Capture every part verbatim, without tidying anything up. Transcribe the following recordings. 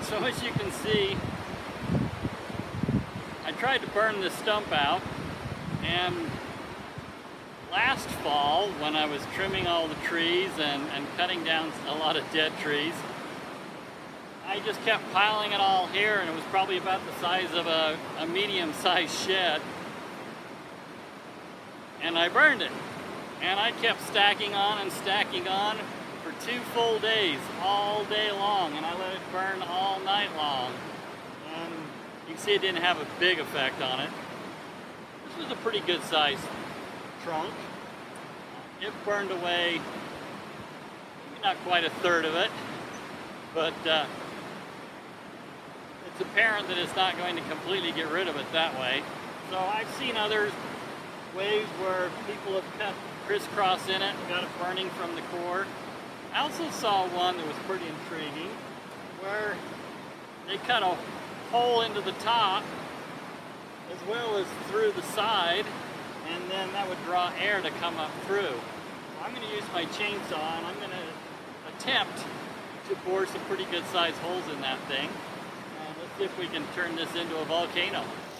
So as you can see, I tried to burn this stump out, and last fall when I was trimming all the trees and, and cutting down a lot of dead trees, I just kept piling it all here, and it was probably about the size of a, a medium-sized shed, and I burned it. And I kept stacking on and stacking on for two full days, all day long, and I let it burn all night long. And you can see it didn't have a big effect on it. This was a pretty good sized trunk. It burned away, maybe not quite a third of it, but uh, it's apparent that it's not going to completely get rid of it that way. So I've seen other ways where people have cut crisscross in it and got it burning from the core. I also saw one that was pretty intriguing where they cut a hole into the top as well as through the side, and then that would draw air to come up through. I'm going to use my chainsaw and I'm going to attempt to bore some pretty good sized holes in that thing. And let's see if we can turn this into a volcano.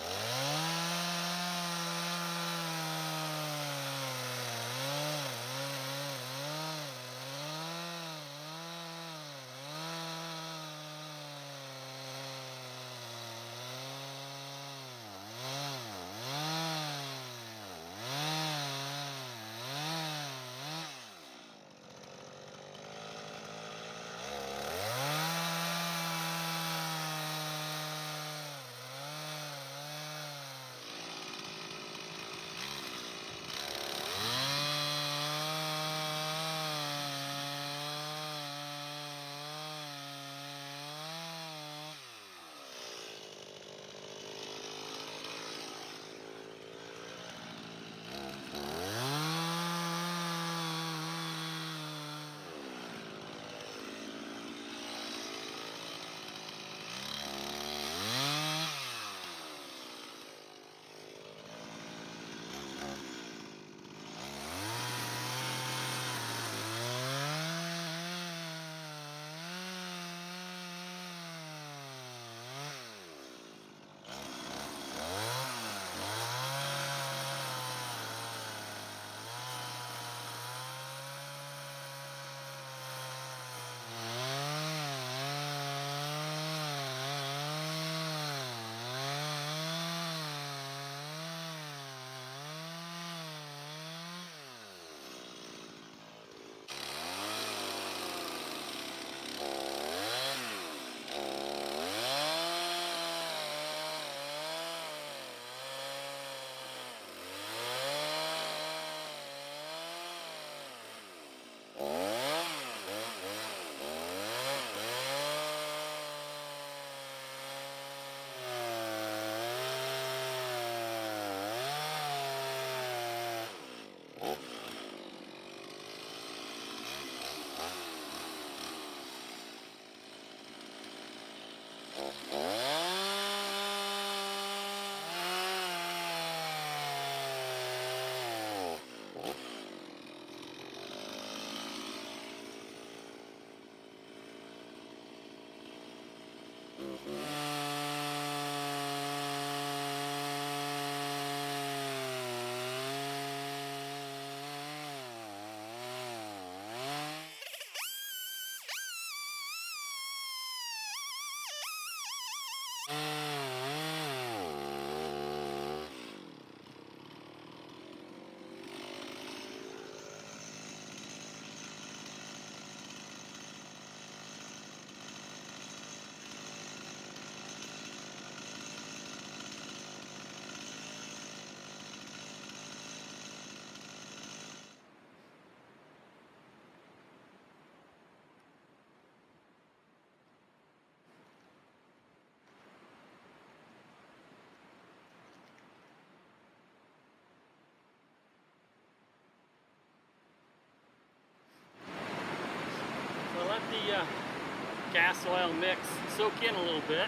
The uh, gas oil mix soak in a little bit.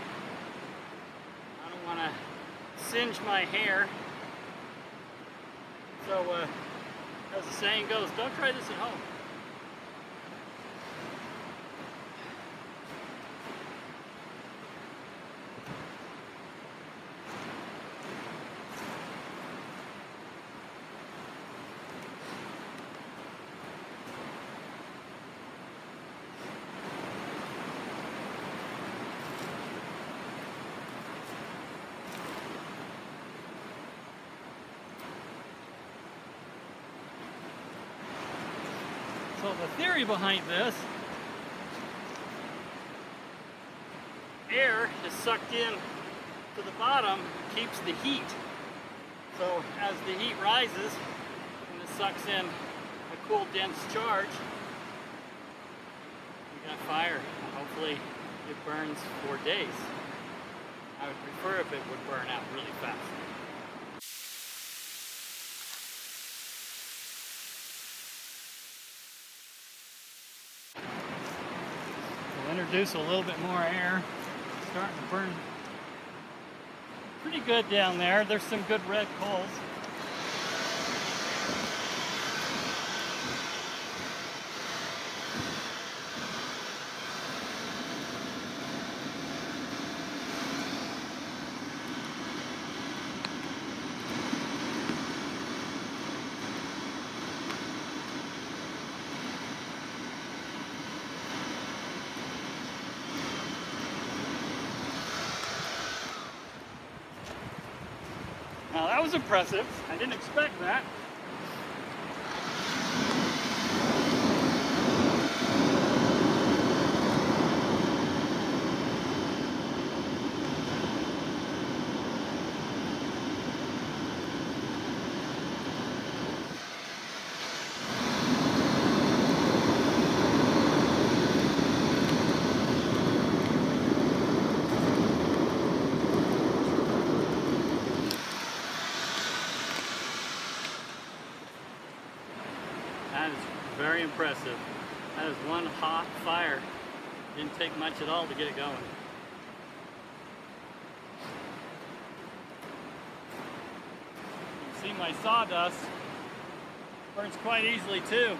I don't want to singe my hair. So, uh, as the saying goes, don't try this at home. the theory behind this, air is sucked in to the bottom, keeps the heat. So as the heat rises and it sucks in a cool, dense charge, you got fire. And hopefully it burns for days. I would prefer if it would burn out really fast. We'll introduce a little bit more air. It's starting to burn pretty good down there. There's some good red coals. Now that was impressive. I didn't expect that. That is very impressive. That is one hot fire. Didn't take much at all to get it going. You can see my sawdust burns quite easily too.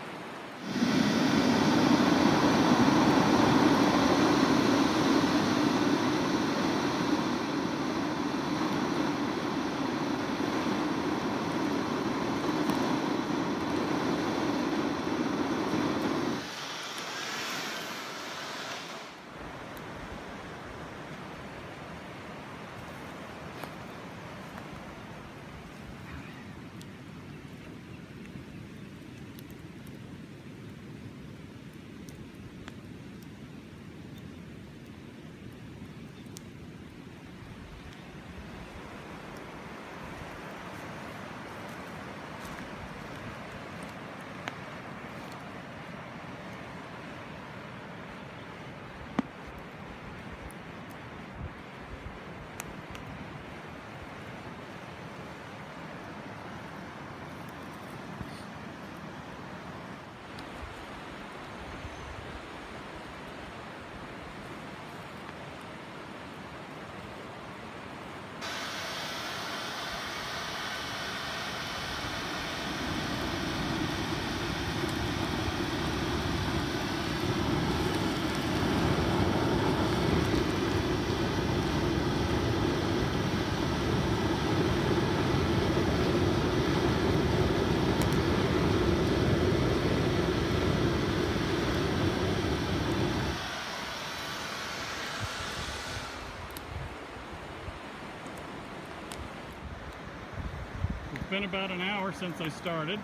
It's been about an hour since I started.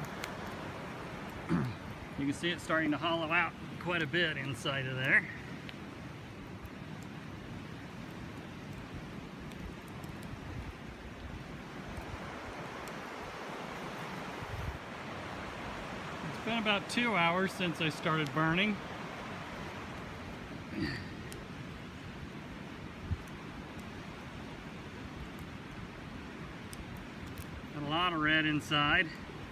You can see it starting to hollow out quite a bit inside of there. It's been about two hours since I started burning. Got a lot of red inside.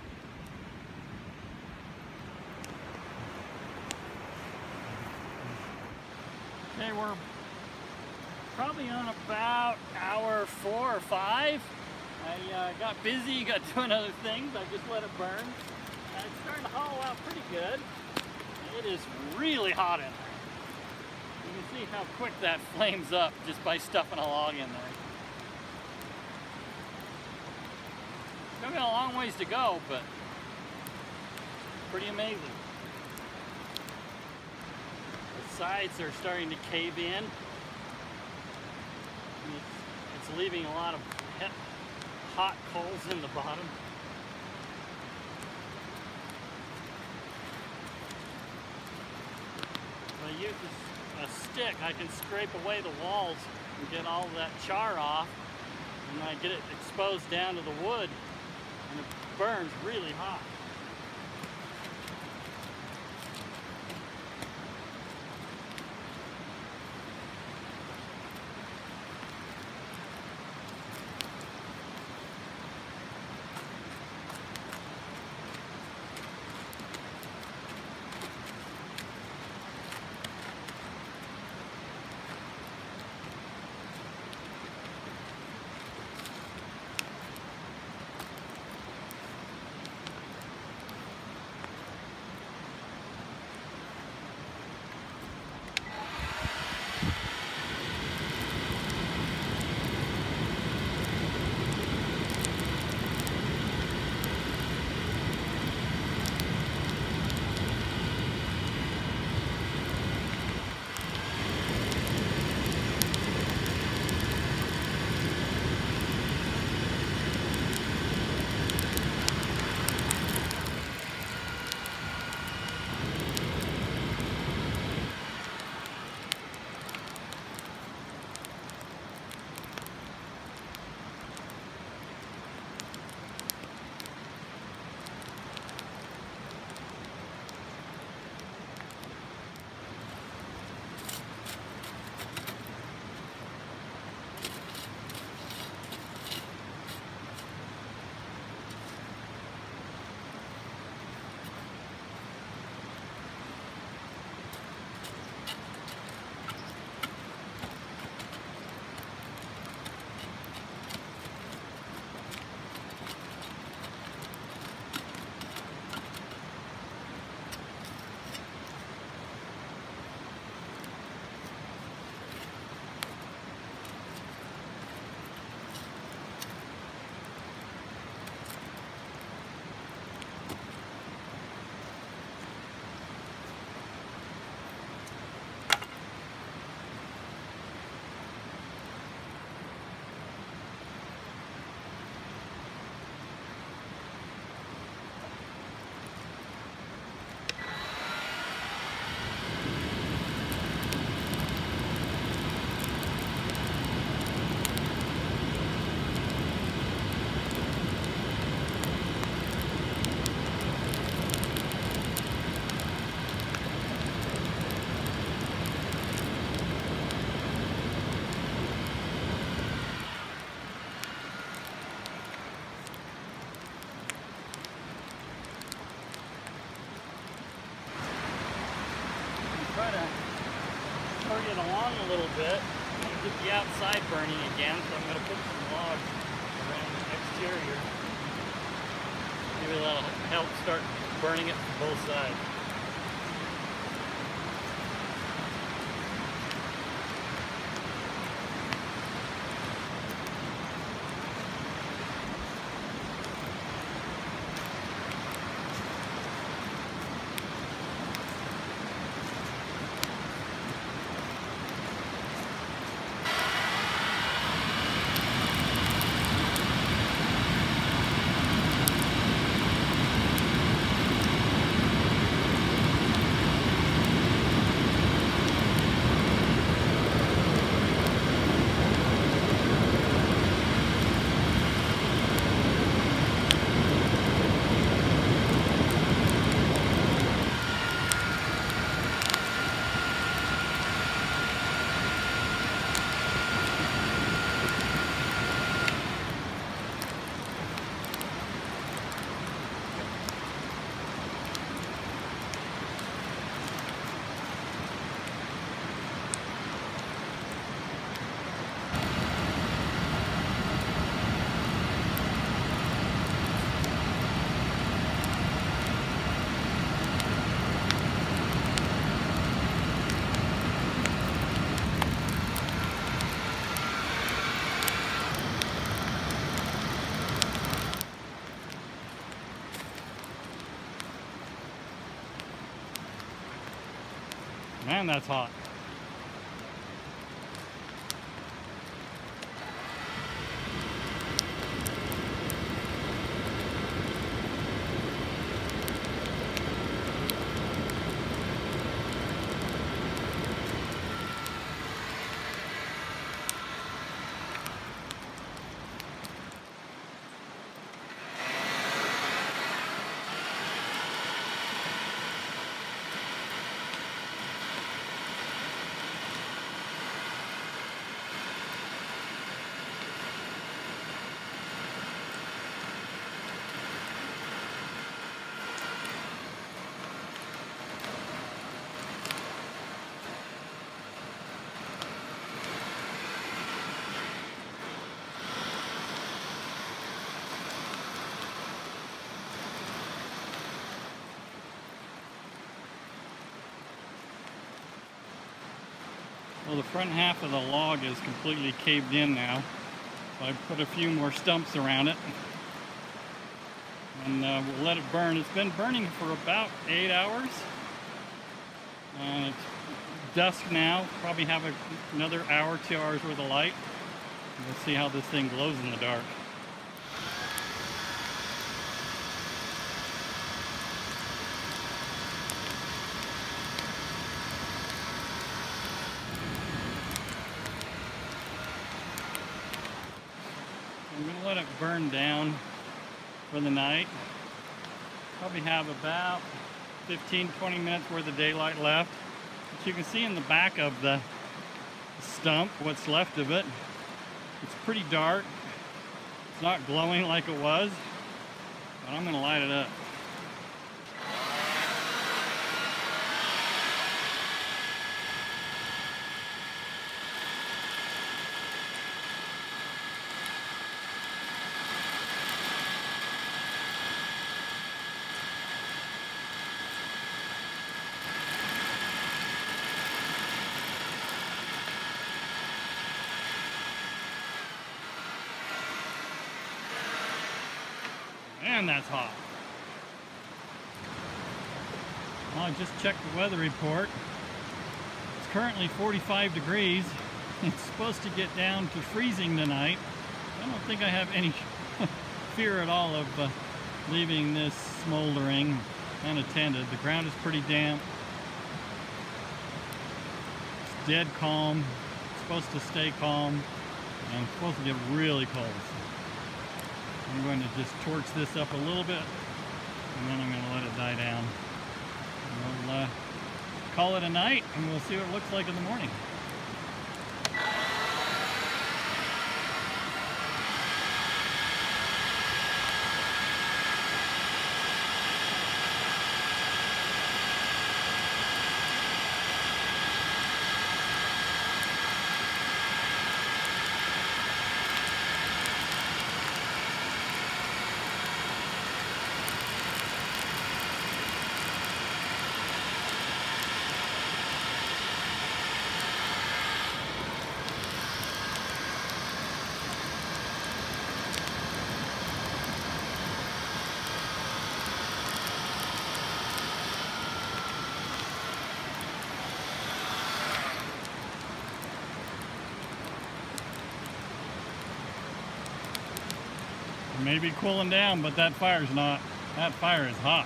Okay, we're probably on about hour four or five. I uh, got busy, got doing other things. I just let it burn. And it's starting to hollow out pretty good. It is really hot in there. You can see how quick that flames up just by stuffing a log in there. Still got a long ways to go, but pretty amazing. The sides are starting to cave in. It's, it's leaving a lot of hot coals in the bottom. use a stick, I can scrape away the walls and get all of that char off, and I get it exposed down to the wood, and it burns really hot. It along a little bit and get the outside burning again, so I'm going to put some logs around the exterior. Maybe that'll help start burning it from both sides. Man, that's hot. Well, the front half of the log is completely caved in now. So I put a few more stumps around it. And uh, we'll let it burn. It's been burning for about eight hours. And it's dusk now. Probably have a, another hour, two hours worth of light. And we'll see how this thing glows in the dark. I'm going to let it burn down for the night. Probably have about fifteen to twenty minutes worth of daylight left. But you can see in the back of the stump, what's left of it, it's pretty dark. It's not glowing like it was, but I'm going to light it up. And that's hot. Well, I just checked the weather report. It's currently forty-five degrees. It's supposed to get down to freezing tonight. I don't think I have any fear at all of uh, leaving this smoldering unattended. The ground is pretty damp. It's dead calm. It's supposed to stay calm. And it's supposed to get really cold. I'm going to just torch this up a little bit, and then I'm going to let it die down. And we'll uh, call it a night, and we'll see what it looks like in the morning. Maybe cooling down, but that fire's not. That fire is hot.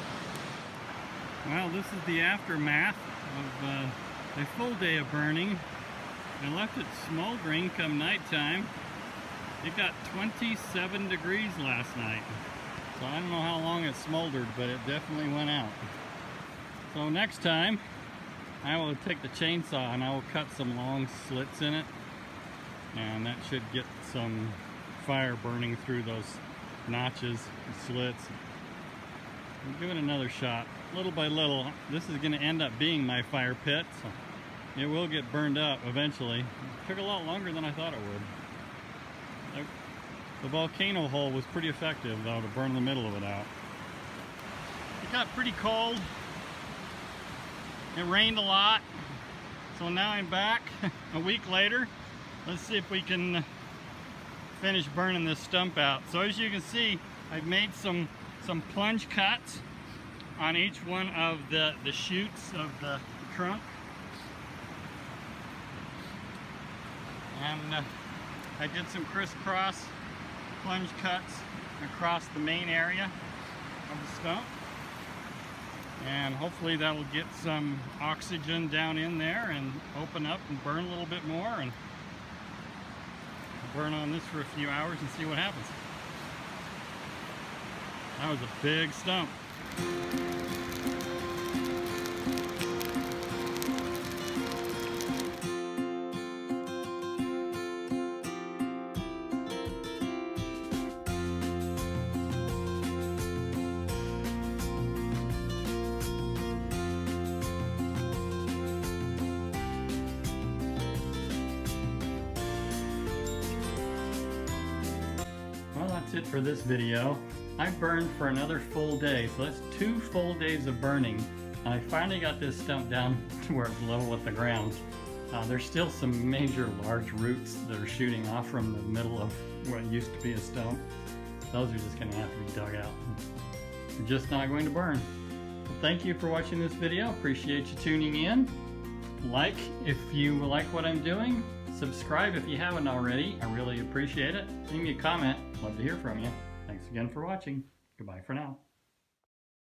Well, this is the aftermath of uh, a full day of burning. I left it smoldering come nighttime. It got twenty-seven degrees last night. So I don't know how long it smoldered, but it definitely went out. So next time, I will take the chainsaw and I will cut some long slits in it. And that should get some fire burning through those notches and slits. We'll give it another shot, little by little. This is going to end up being my fire pit, so it will get burned up eventually. It took a lot longer than I thought it would. The volcano hole was pretty effective, though, to burn the middle of it out. It got pretty cold. It rained a lot, so now I'm back a week later. Let's see if we can finish burning this stump out. So as you can see, I've made some some plunge cuts on each one of the the shoots of the trunk, and uh, I did some crisscross plunge cuts across the main area of the stump, and hopefully that will get some oxygen down in there and open up and burn a little bit more, and burn on this for a few hours and see what happens. That was a big stump. Well, that's it for this video. I burned for another full day, so that's two full days of burning. And I finally got this stump down to where it's level with the ground. Uh, there's still some major large roots that are shooting off from the middle of what used to be a stump. Those are just going to have to be dug out. They're just not going to burn. Well, thank you for watching this video. Appreciate you tuning in. Like if you like what I'm doing. Subscribe if you haven't already. I really appreciate it. Leave me a comment. Love to hear from you. Thanks again for watching. Goodbye for now.